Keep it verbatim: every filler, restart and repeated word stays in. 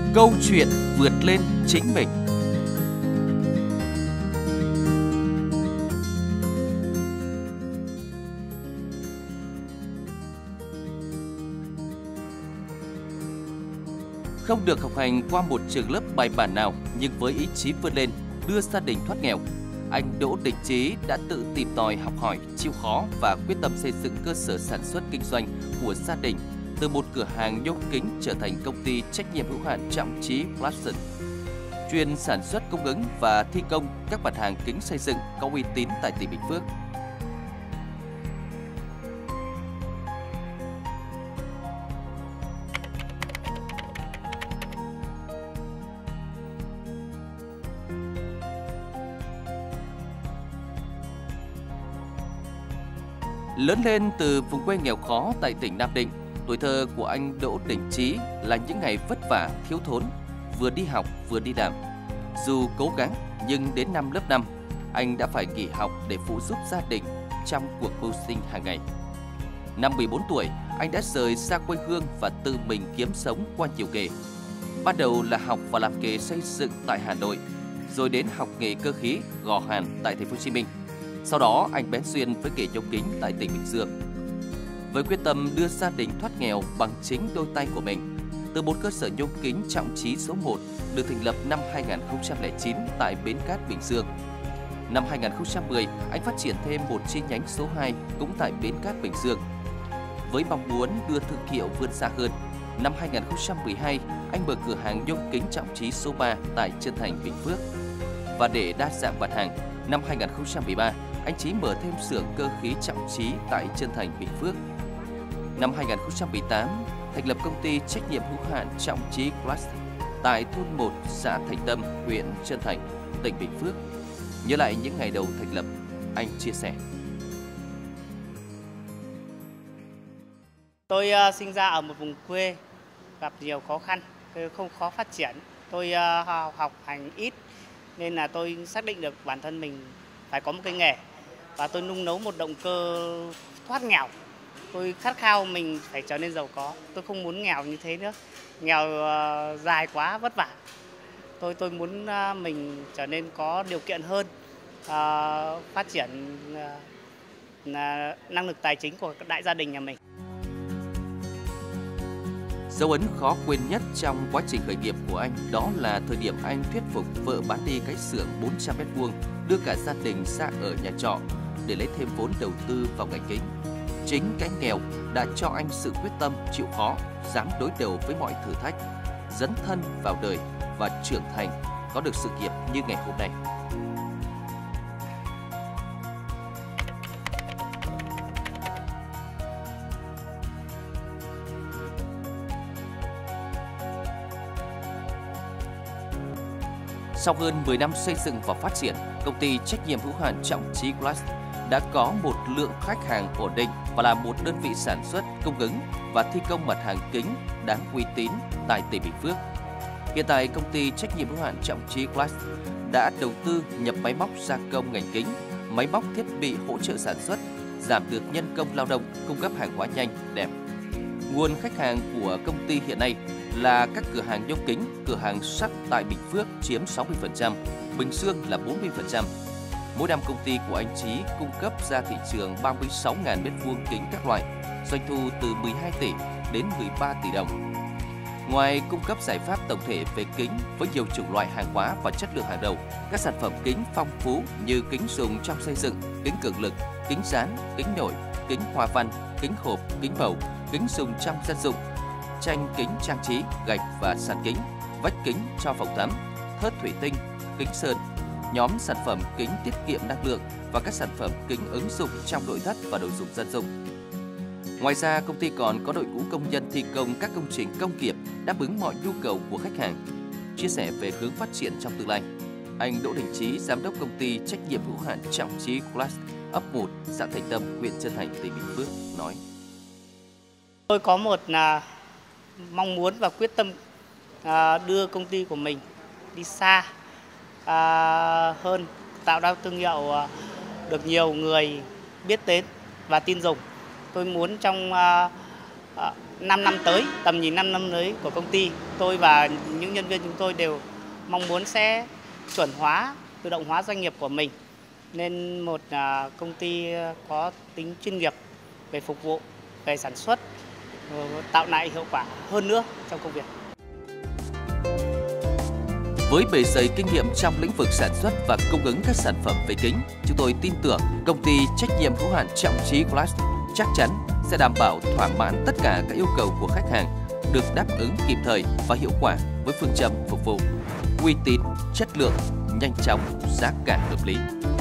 Câu chuyện vượt lên chính mình. Không được học hành qua một trường lớp bài bản nào, nhưng với ý chí vươn lên, đưa gia đình thoát nghèo, anh Đỗ Đình Trí đã tự tìm tòi học hỏi, chịu khó và quyết tâm xây dựng cơ sở sản xuất kinh doanh của gia đình, từ một cửa hàng nhôm kính trở thành công ty trách nhiệm hữu hạn Trọng Trí Plastic, chuyên sản xuất, cung ứng và thi công các mặt hàng kính xây dựng có uy tín tại tỉnh Bình Phước. Lớn lên từ vùng quê nghèo khó tại tỉnh Nam Định, tuổi thơ của anh Đỗ Đình Trí là những ngày vất vả, thiếu thốn, vừa đi học vừa đi làm. Dù cố gắng nhưng đến năm lớp năm, anh đã phải nghỉ học để phụ giúp gia đình trong cuộc mưu sinh hàng ngày. Năm mười bốn tuổi, anh đã rời xa quê hương và tự mình kiếm sống qua nhiều nghề. Ban đầu là học và làm nghề xây dựng tại Hà Nội, rồi đến học nghề cơ khí gò hàn tại thành phố Hồ Chí Minh. Sau đó, anh bén duyên với nghề nhôm kính tại tỉnh Bình Dương. Với quyết tâm đưa gia đình thoát nghèo bằng chính đôi tay của mình, từ một cơ sở nhôm kính Trọng Trí số một được thành lập năm hai nghìn không trăm lẻ chín tại Bến Cát, Bình Dương. Năm hai nghìn không trăm mười, anh phát triển thêm một chi nhánh số hai cũng tại Bến Cát, Bình Dương. Với mong muốn đưa thương hiệu vươn xa hơn, năm hai nghìn không trăm mười hai, anh mở cửa hàng nhôm kính Trọng Trí số ba tại Trân Thành, Bình Phước. Và để đa dạng mặt hàng, năm hai nghìn không trăm mười ba, anh Trí mở thêm xưởng cơ khí Trọng Trí tại Trân Thành, Bình Phước. Năm hai nghìn không trăm mười tám, thành lập công ty trách nhiệm hữu hạn Trọng Trí Plastic tại thôn một, xã Thành Tâm, huyện Trân Thành, tỉnh Bình Phước. Nhớ lại những ngày đầu thành lập, anh chia sẻ. Tôi uh, sinh ra ở một vùng quê, gặp nhiều khó khăn, không khó phát triển. Tôi uh, học hành ít nên là tôi xác định được bản thân mình phải có một cái nghề, và tôi nung nấu một động cơ thoát nghèo. Tôi khát khao mình phải trở nên giàu có. Tôi không muốn nghèo như thế nữa, nghèo uh, dài quá vất vả. Tôi tôi muốn uh, mình trở nên có điều kiện hơn, uh, phát triển uh, năng lực tài chính của đại gia đình nhà mình. Dấu ấn khó quên nhất trong quá trình khởi nghiệp của anh đó là thời điểm anh thuyết phục vợ bán đi cái xưởng bốn trăm mét vuông, đưa cả gia đình ra ở nhà trọ để lấy thêm vốn đầu tư vào ngành kính. Chính cái nghèo đã cho anh sự quyết tâm chịu khó, dám đối đầu với mọi thử thách, dấn thân vào đời và trưởng thành, có được sự nghiệp như ngày hôm nay. Sau hơn mười năm xây dựng và phát triển, công ty trách nhiệm hữu hạn Trọng Trí Glass đã có một lượng khách hàng ổn định và là một đơn vị sản xuất, cung ứng và thi công mặt hàng kính đáng uy tín tại tỉnh Bình Phước. Hiện tại, công ty trách nhiệm hữu hạn Trọng Trí Glass đã đầu tư nhập máy móc gia công ngành kính, máy móc thiết bị hỗ trợ sản xuất, giảm được nhân công lao động, cung cấp hàng hóa nhanh, đẹp. Nguồn khách hàng của công ty hiện nay là các cửa hàng nhôm kính, cửa hàng sắt tại Bình Phước chiếm sáu mươi phần trăm, Bình Dương là bốn mươi phần trăm. Mỗi năm công ty của anh Trí cung cấp ra thị trường ba mươi sáu nghìn mét vuông kính các loại, doanh thu từ mười hai tỷ đến mười ba tỷ đồng. Ngoài cung cấp giải pháp tổng thể về kính với nhiều chủng loại hàng hóa và chất lượng hàng đầu, các sản phẩm kính phong phú như kính dùng trong xây dựng, kính cường lực, kính dán, kính nổi, kính hoa văn, kính hộp, kính bầu, kính dùng trong dân dụng, tranh kính trang trí, gạch và sàn kính, vách kính cho phòng tắm, thớt thủy tinh, kính sơn, nhóm sản phẩm kính tiết kiệm năng lượng và các sản phẩm kính ứng dụng trong nội thất và đồ dùng dân dụng. Ngoài ra, công ty còn có đội ngũ công nhân thi công các công trình công nghiệp đáp ứng mọi nhu cầu của khách hàng. Chia sẻ về hướng phát triển trong tương lai, anh Đỗ Đình Trí, giám đốc công ty trách nhiệm hữu hạn Trọng Trí Glass, ấp một, xã Thành Tâm, huyện Trân Thành, tỉnh Bình Phước nói: Tôi có một là mong muốn và quyết tâm à, đưa công ty của mình đi xa à, hơn, tạo ra thương hiệu à, được nhiều người biết đến và tin dùng. Tôi muốn trong à, à, năm năm tới, tầm nhìn năm năm tới của công ty, tôi và những nhân viên chúng tôi đều mong muốn sẽ chuẩn hóa, tự động hóa doanh nghiệp của mình nên một công ty có tính chuyên nghiệp về phục vụ, về sản xuất, tạo lại hiệu quả hơn nữa trong công việc. Với bề dày kinh nghiệm trong lĩnh vực sản xuất và cung ứng các sản phẩm về kính, chúng tôi tin tưởng công ty trách nhiệm hữu hạn Trọng Trí Glass chắc chắn sẽ đảm bảo thỏa mãn tất cả các yêu cầu của khách hàng, được đáp ứng kịp thời và hiệu quả với phương châm phục vụ uy tín, chất lượng, nhanh chóng, giá cả hợp lý.